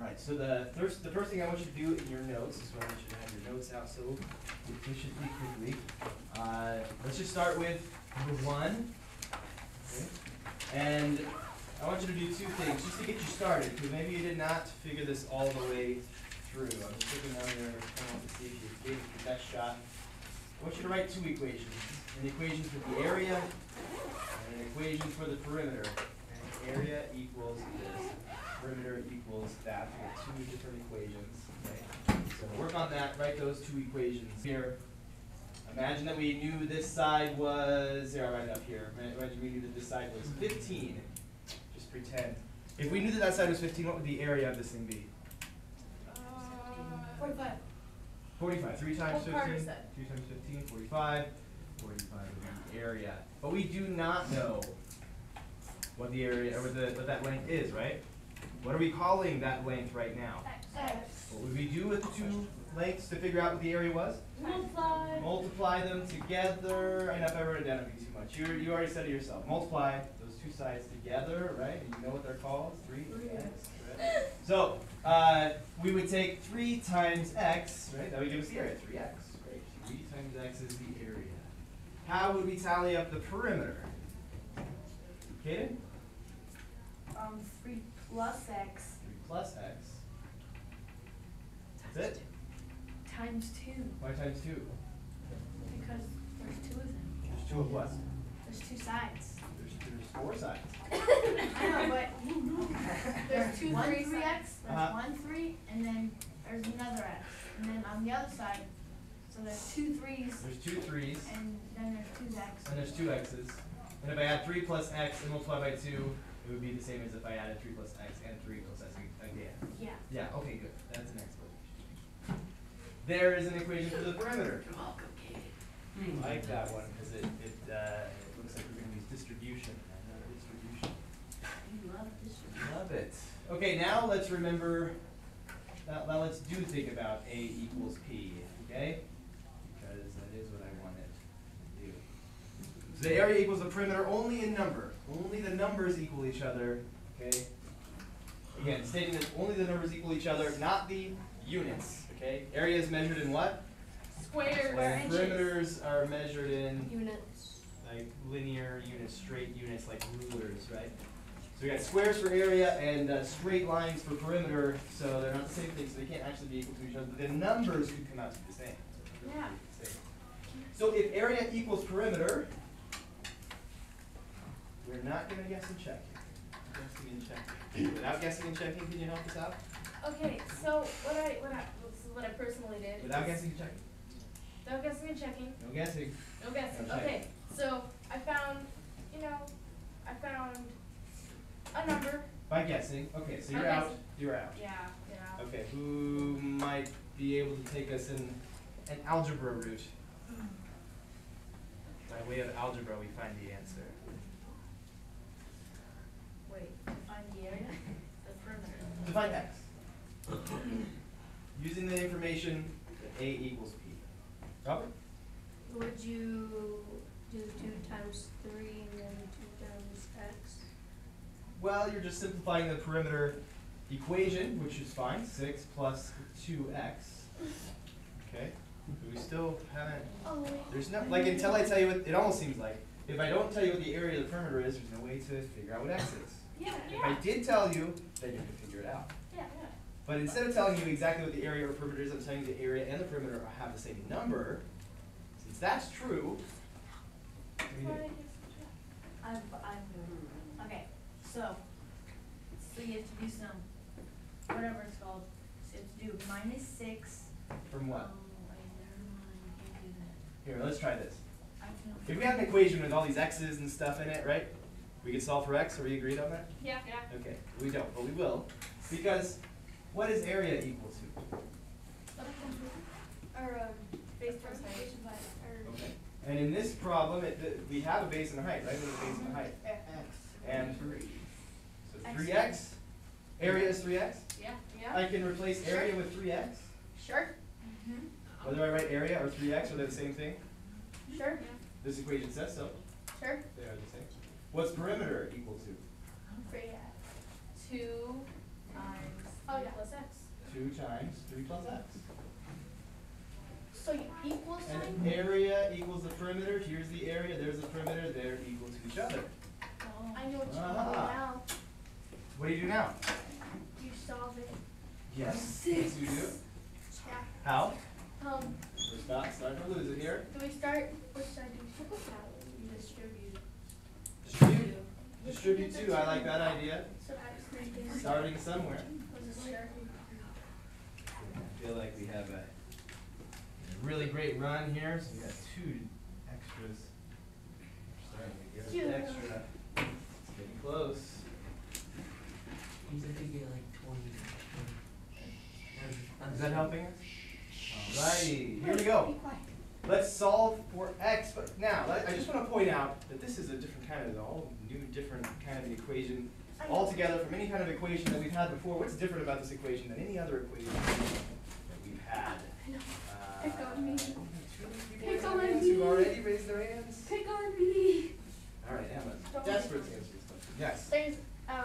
Alright, so the first thing I want you to do in your notes is I want you to have your notes out so efficiently quickly. Let's just start with number 1. Okay. And I want you to do 2 things just to get you started, because maybe you did not figure this all the way through. I'm just looking down there to see if you gave it your best shot. I want you to write 2 equations. An equation for the area and an equation for the perimeter. Okay? Area equals this. Perimeter equals that. We have 2 different equations. Okay? So work on that. Write those 2 equations here. Imagine that we knew this side was, here, I'll write it up here. Imagine we knew that this side was 15. Just pretend. If we knew that that side was 15, what would the area of this thing be? 45. 45. 3 times 15? 3 What part times is that? 15, 45. 45 would be the area. But we do not know what the area, or what that length is, right? What are we calling that length right now? X. What would we do with the 2 lengths to figure out what the area was? Multiply. Multiply them together. I know if I wrote it down, it'd be too much. You already said it yourself. Multiply those 2 sides together, right? And you know what they're called? 3x. Right? So we would take 3 times x, right? That would give us the area, 3x. Right? 3 times x is the area. How would we tally up the perimeter? Kaden? 3 plus x 3 plus x. That's it? times 2. Why times 2? Because there's 2 of them. There's 2 of what? There's 2 sides. There's 4 sides. I know, but there's 2 One 3 3x, x. There's Uh-huh. 1 3, and then there's another x. And then on the other side, so there's 2 3's, There's 2 3's, and then there's 2 x. and there's 2 x's. And if I add 3 plus x and multiply by 2, it would be the same as if I added 3 plus x and 3 plus x again. Yeah. Yeah, okay, good. That's an explanation. There is an equation for the perimeter. I like that one because it looks like we're going to use distribution. Distribution. You love this. Love it. Okay, now let's remember, now let's think about A equals P, okay? Because that is what I wanted to do. So the area equals the perimeter only in number. Only the numbers equal each other, okay? Again, stating that only the numbers equal each other, not the units, okay? Area is measured in what? Square And inches. perimeters are measured in Units. like linear units, straight units, like rulers, right? So we got squares for area and straight lines for perimeter, so they're not the same thing, so they can't actually be equal to each other, but the numbers could come out to be the same. Yeah. So if area equals perimeter, we're not going to guess and check here. Guessing and checking. Without guessing and checking, can you help us out? Okay, so this is what I personally did. Without guessing and checking. Without guessing and checking. No guessing. No guessing. No checking. Okay, so I found a number. By guessing. Okay, so you're Okay. out. You're out. Yeah, yeah. Okay, who might be able to take us in an algebra route? By way of algebra, we find the answer. Wait, find the area? The perimeter. To find x. Using the information that A equals P. Robert? Would you do 2 times 3 and then 2 times x? Well, you're just simplifying the perimeter equation, which is fine. 6 plus 2x. Okay. But we still haven't. Oh, wait. There's no, like, until I tell you what, it almost seems like, if I don't tell you what the area of the perimeter is, there's no way to figure out what x is. Yeah, If I did tell you, then you can figure it out. yeah. But instead of telling you exactly what the area or perimeter is, I'm telling you the area and the perimeter have the same number. Since that's true, what do you do? Okay, so you have to do some, whatever it's called, so you have to do -6. From what? Wait, never mind, can't do that. Here, let's try this. I can. If we had an equation with all these x's and stuff in it, right? We could solve for x, are we agreed on that? Yeah, yeah. Okay, we don't, but we will. Because what is area equal to? Or, Base times height. Okay. And in this problem, we have a base and a height, right? We have a base and a height. And 3. So 3x. Area is 3x. Yeah, yeah. I can replace area with 3x. Sure. Whether I write area or 3x, are they the same thing? Sure. This equation says so. Sure. They are the same. What's perimeter equal to? 2 times Oh, yeah. plus x. 2 times 3 plus x. So you equal sign? And area equals the perimeter. Here's the area, there's the perimeter. They're equal to each other. I know what you Ah. do now. What do you do now? You solve it. Yes. Yes, you do. Yeah. How? Um, Start to lose it here. do we start, what should I do? You distribute. Distribute. Distribute 2. I like that idea. So x negative. Starting somewhere. Was it sure? I feel like we have a really great run here. So we got 2 extras. Starting to get us Yeah. extra. It's getting close. He's like, you get like 20. Is that helping us? Alrighty, here we go. Be quiet. Let's solve for x, but now, I just want to point out that this is a different kind of, all new, different kind of equation altogether from any kind of equation that we've had before. What's different about this equation than any other equation that we've had? I know. Pick on me. Two people Pick raised their on hands me. who've already raised their hands. Pick on me. All right, Emma, Don't desperate pick to on me. answer this question. Yes. There's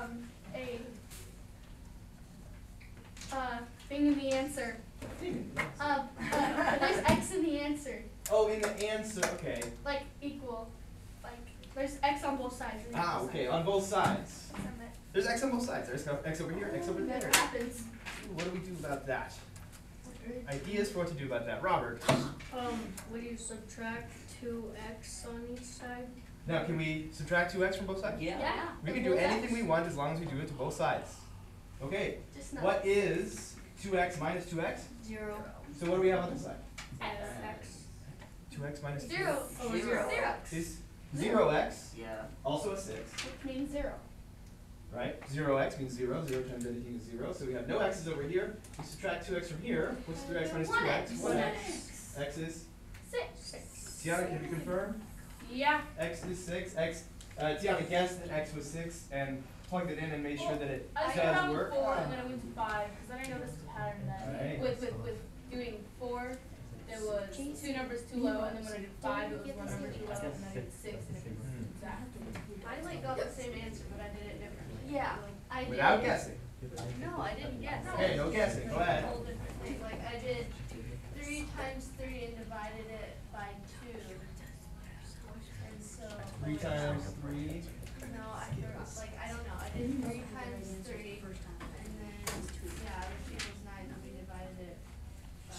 a thing in the answer. There's x in the answer, Oh, in the answer, okay. like equal, like there's x on both sides. and Ah, equal okay, sign. on both sides. That's not There's x on both sides. There's x over here, x over it. there. That happens. What do we do about that? Ideas for what to do about that. Robert. Would you subtract 2x on each side? Now, can we subtract 2x from both sides? Yeah. We can do anything we want as long as we do it to both sides. Okay, Just not. what is 2x minus 2x? 0. So what do we have on this side? X. 2x minus 2x 0. Oh, Zero. zero. Zero. is 0x, Yeah. also a 6, Which means 0. right? 0x means 0, 0 times anything is 0, so we have no x's over here. We subtract 2x from here. What's 3x minus 2x? 1x. X is? 6. Tiana, can you confirm? Yeah. X is 6, Tiana guessed that x was 6 and plugged it in and made sure that it I does started work. with 4 and then I went to 5 because then I noticed a pattern that Alright. with doing 4 it was 2 numbers too low, and then when I did 5 it was 1 number too low, and then I did 6 and it was exact. I like got the same answer, but I did it differently. Yeah. I did. Without guessing. No, I didn't guess. Okay, no guessing, go ahead. Whole different thing. Like I did 3 times 3 and divided it by 2. And so. 3 times 3. No, I forgot. Like I don't know. I did 3 times 3, and then yeah, which equals 9, and we divided it by.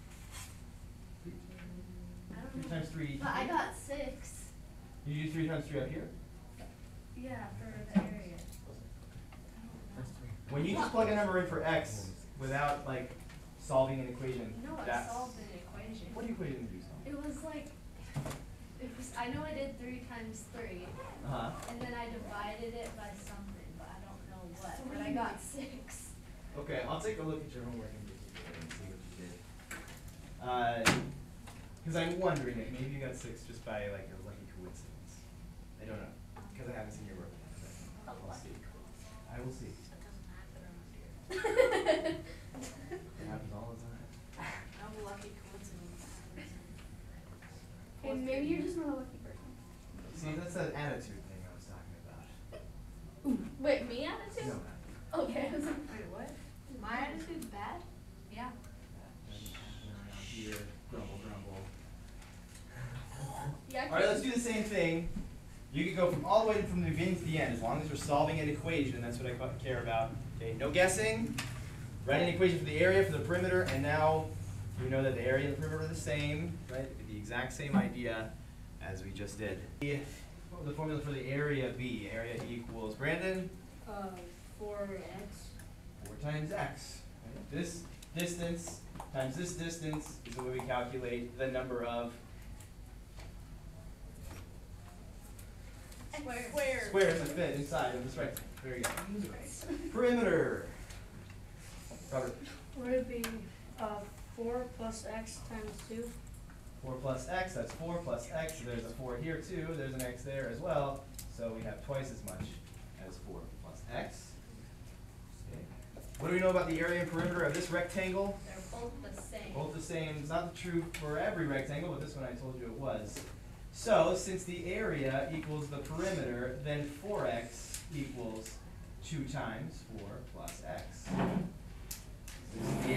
I don't 3 know. times 3. But I got 6. Did you do 3 times 3 up here? Yeah, for the area. When you just plug a number in for x without like solving an equation, No, I that's solved an equation. what equation did you solve? It was like, I know I did 3 times 3, Uh-huh. and then I divided it by something, but I don't know what, but I got 6. Okay, I'll take a look at your homework and see what you did. Because I'm wondering if maybe you got 6 just by like a lucky coincidence. I don't know, because I haven't seen your work yet. but I'll see. I will see. It happens all the time. I'm a lucky coincidence. And maybe you're just not a lucky person. See, that's that attitude thing I was talking about. Wait, me attitude? No, Okay. Wait, what? My attitude's bad? Yeah. around here, grumble, grumble. Yeah. All right, let's do the same thing. You can go from all the way from the beginning to the end, as long as you're solving an equation. That's what I care about. Okay, no guessing. Write an equation for the area, for the perimeter, and now you know that the area and the perimeter are the same, right? The exact same idea as we just did. What was the formula for the area B? Area equals, Brandon? 4x. 4 times x. Right? This distance times this distance is the way we calculate the number of squares that fit inside of this rectangle. There you go. Perimeter. Robert. Would it be 4 plus x times 2? 4 plus x, that's 4 plus x. There's a 4 here too. There's an x there as well. So we have twice as much as 4 plus x. Okay. What do we know about the area and perimeter of this rectangle? They're both the same. Both the same. It's not true for every rectangle, but this one I told you it was. So, since the area equals the perimeter, then 4x equals 2 times 4 plus x. This is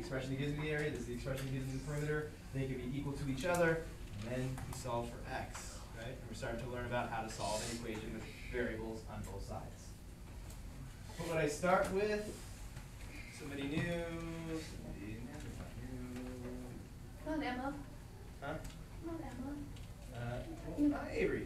expression that gives me the area, this is the expression that gives me the perimeter. They can be equal to each other, and then we solve for x, right? And we're starting to learn about how to solve an equation with variables on both sides. What would I start with? Somebody new. Come on, Emma. Huh? Come on, Emma. Hi, Avery.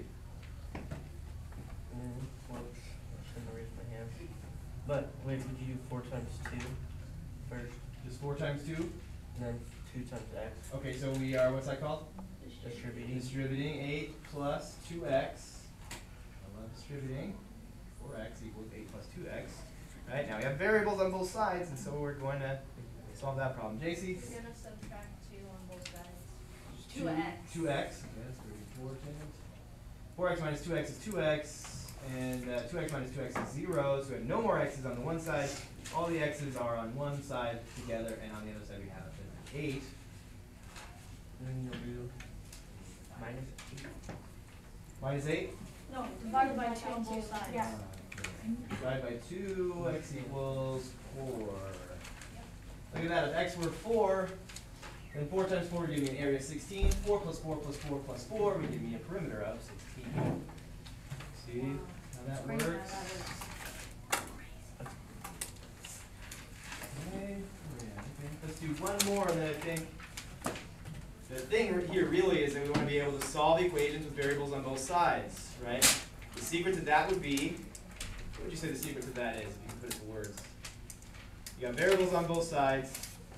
Whoops, I shouldn't have raised my hand. But, wait, would you do 4 times 2 first, Just 4 times 2. and then 2 times x? Okay, so we are, what's that called? Distributing. Distributing 8 plus 2x. I love distributing. 4x equals 8 plus 2x. Right, now we have variables on both sides, and so we're going to solve that problem. JC? You're gonna subtract 2 on both sides. 2x. 2x. Okay, that's going to be 4 times. 4x minus 2x is 2x, and 2x minus 2x is 0, so we have no more x's on the one side. All the x's are on one side together, and on the other side we have 8. And then you'll do minus 8. Minus 8? No, divided by 2 on both sides. Yeah. Divided by 2, x equals 4. Look at that, if x were 4, then 4 times 4 would give me an area of 16. 4 plus 4 plus 4 plus 4 would give me a perimeter of 16. See how that works? Okay, let's do one more, and then I think the thing here really is that we want to be able to solve equations with variables on both sides, right? The secret to that would be, what would you say the secret to that is, if you can put it to words? You got variables on both sides.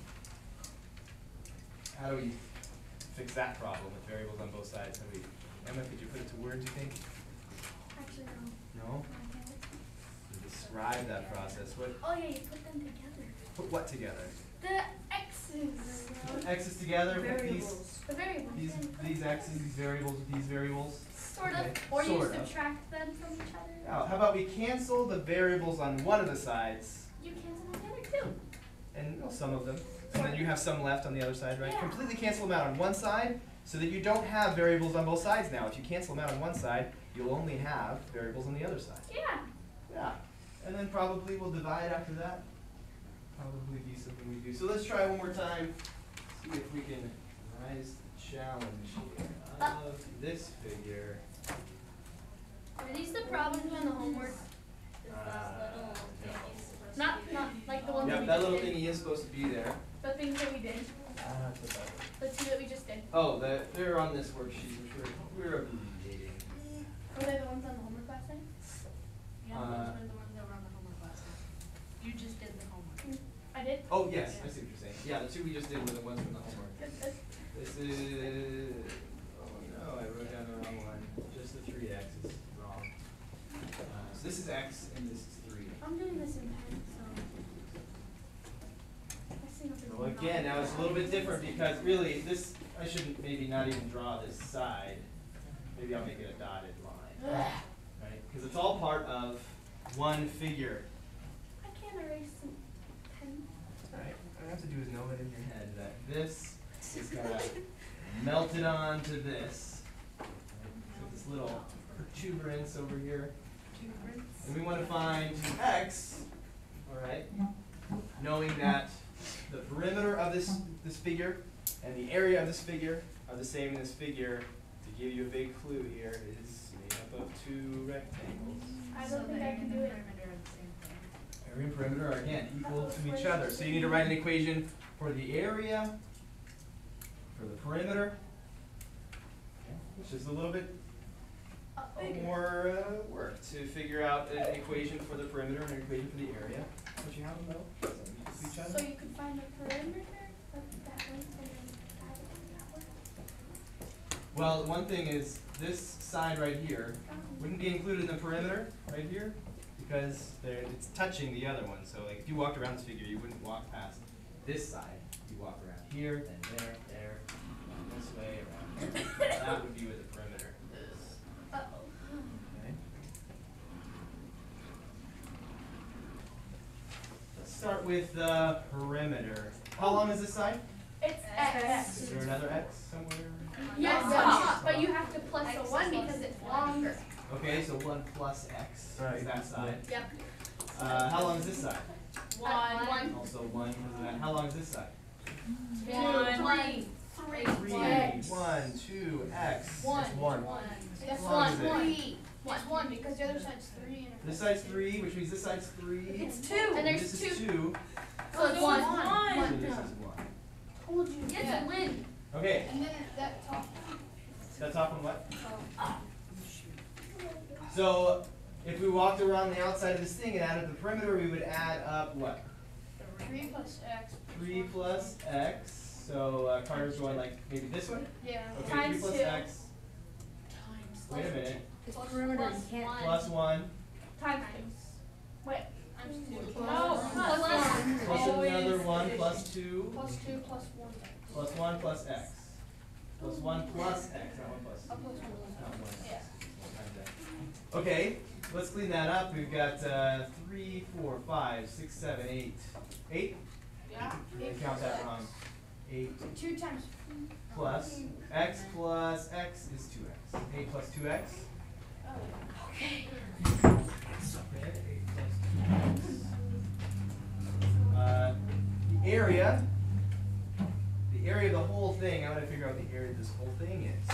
How do we fix that problem with variables on both sides? How do we, Emma, could you put it to words, you think? Actually, no. No? Describe that process. What? Oh yeah, you put them together. Put what together? The x's. Put x's together. Put Variables. The variables. these x's, these variables with these variables. Sort of. Okay, Or you sort of. subtract them from each other. Now, how about we cancel the variables on one of the sides, You cancel them together too. and well, some of them, and then you have some left on the other side, right? Yeah. Completely cancel them out on one side, so that you don't have variables on both sides now. If you cancel them out on one side, you'll only have variables on the other side. Yeah. Yeah, and then probably we'll divide after that. Probably be something we do. So let's try one more time. See if we can rise the challenge here of this figure. Are these the problems on the homework? Not like the ones Yeah, that we that just little did. thingy is supposed to be there. The things that we did. That's about it. The two that we just did. Oh, they're on this worksheet, which we're abbreviating. Were they the ones on the homework last night? Yeah, those were the ones that were on the homework last night. You just did the homework. I did. Oh, yes, I see what you're saying. Yeah, the two we just did were the ones from the homework. This is, oh no, I wrote down the wrong one. Just the 3x is wrong. So this is x and this is 3. I'm doing this in pen, so. I see nothing. Well, again, now it's a little bit different because really this, I shouldn't maybe not even draw this side. Maybe I'll make it a dotted line, right? Because it's all part of one figure. I can't erase some pen. Right. All you have to do is know it in your head that this is gonna melt it onto this. Right? So this little protuberance over here. And we want to find x, all right, knowing that the perimeter of this figure and the area of this figure are the same in this figure. To give you a big clue here, is made up of 2 rectangles. I don't think I can do it. Area and perimeter are again equal to each other. So you need to write an equation for the area, for the perimeter, which is a little bit more work to figure out an equation for the perimeter and an equation for the area. Don't you have them though? So equal to each other? So you could find the perimeter of that one and then add it to that one. Well, one thing is this side right here wouldn't be included in the perimeter right here because it's touching the other one. So like if you walked around this figure, you wouldn't walk past this side. You walk around here, then there, around this way, around here. That would be where the perimeter is. Uh-oh. Okay. Let's start with the perimeter. How long is this side? It's x. Is there another x somewhere? Yes, but you have to plus a 1 because it's longer. Okay, so 1 plus x Right. is that side. Yep. How long is this side? 1. Also 1 because of that. How long is this side? Three. 1, 2, x. One. It's one. That's How long is it? Three. It's one because the other side's three. And This side's 3, which means this side's 3. It's two. And there's This is two. 2. So it's one. So this is 1. Told you. Yes, a win. Okay, And then that top. that's off on what? So, if we walked around the outside of this thing and added the perimeter, we would add up what? 3 plus x. 3 plus x. So Carter's going like maybe this way? Yeah. Okay, Times 3 plus 2. x. Wait a minute. It's perimeter, you can't. Plus 1. Times Wait. Times 2. No, plus one. Plus Always another 1 addition. plus 2. Plus 2 plus 1. Plus 1 plus x. Plus 1 plus x, not 1 plus. Plus 1. Not 1 plus. Yeah. Times x. Okay, let's clean that up. We've got 3, 4, 5, 6, 7, 8. 8? Yeah. I count that wrong. 8 2 times. plus x plus x is 2x. 8 plus 2x. Okay. Okay, 8 plus 2x. The area of the whole thing, I'm going to figure out the area of this whole thing is.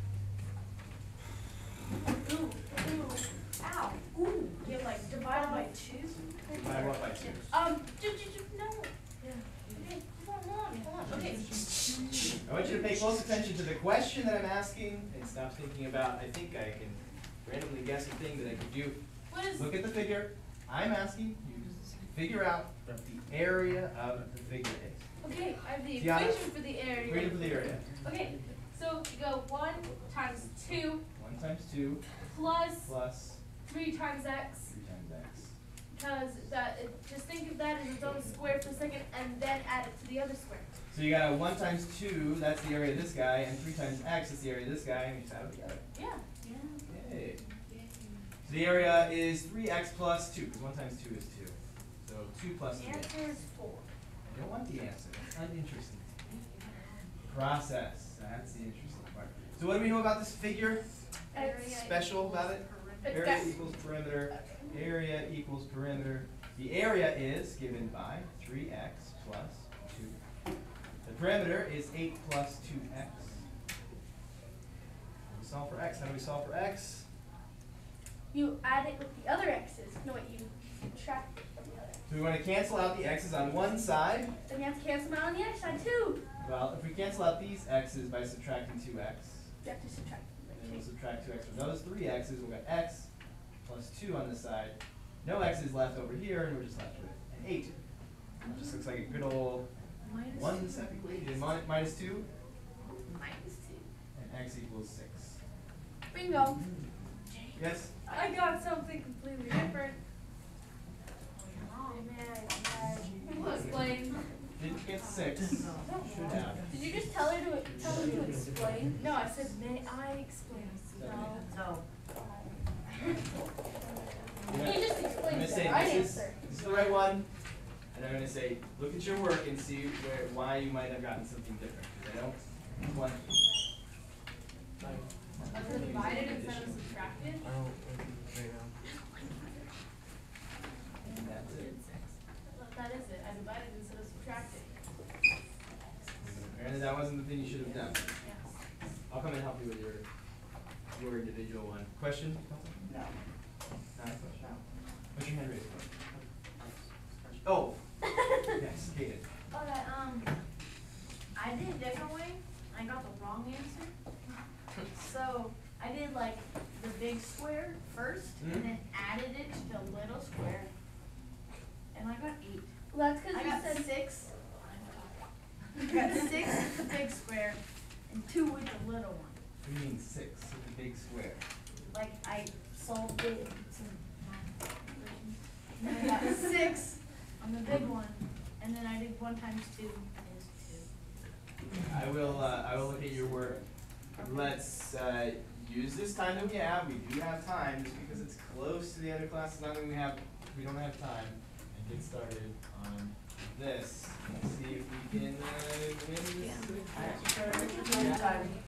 Ooh, ow, ooh, you're like divided by 2? Divide what by 2? No. Okay, hold on, okay. I want you to pay close attention to the question that I'm asking and stop thinking about, I think I can randomly guess a thing that I could do. What is, Look at the figure. I'm asking you to figure out what the area of the figure is. okay, I have the Yeah. equation for the area. Equation for the area. Okay, so you go 1 times 2 1 times 2 plus plus 3 times x. 3 times x. Because just think of that as its own square for a second and then add it to the other square. So you got 1 times 2, that's the area of this guy, and 3 times x is the area of this guy, and you just add them together. Yeah. Okay. So the area is 3x plus 2, because 1 times 2 is 2. So 2 plus 3x. Answer is 4. I don't want the answer. That's uninteresting. Process. That's the interesting part. So what do we know about this figure? Special about it? It's Area got- equals perimeter. Area equals perimeter. The area is given by 3x plus 2. The perimeter is 8 plus 2x. We solve for x. How do we solve for x? You add it with the other x's. No, wait, you subtract it from the other. So we want to cancel out the x's on one side. Then you have to cancel them out on the x side too. Well, if we cancel out these x's by subtracting 2x, You have to subtract. and we'll subtract 2x from those 3 x's, we'll get x plus 2 on this side. No x's left over here, and we're just left with an 8. It just looks like a good old Minus 1 step equation. Minus 2, Minus 2. and x equals 6. Bingo. Yes? I got something completely different. We'll explain. Didn't you get 6? Should have. Did you just tell her to explain? No, I said, may I explain? No. You're He just gonna explained say the right this is answer. the right one, and I'm gonna say, look at your work and see why you might have gotten something different. 'Cause I don't want. Was it divided instead of subtracted? I don't think it's right now. And that's it. That is it, I divided instead of subtracted. Apparently that wasn't the thing you should have done. Yeah. I'll come and help you with your individual one. Question? No. Not a question. What's your hand raised for? Oh. Yes, Kaden. Okay, I did a different way. I got the wrong answer. So I did like the big square first, Mhm. and then added it to the little square, and I got 8. Well, that's because I you got said 6. I got 6 with the big square, and 2 with the little one. What do you mean 6 with a big square? Like I solved it into math equations. And then I got 6 on the big one, and then I did 1 times 2 is 2. I will look at your work. Let's use this time that we have. We do have time, just because it's close to the other classes. Not that we don't have time, and get started on this. Let's see if we can win this exercise.